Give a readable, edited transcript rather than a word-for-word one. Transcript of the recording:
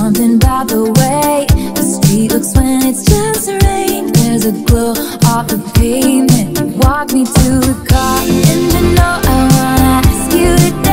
something about the way the street looks when it's just rain. There's a glow off the pavement. You walk me to the car, and you know I wanna ask you to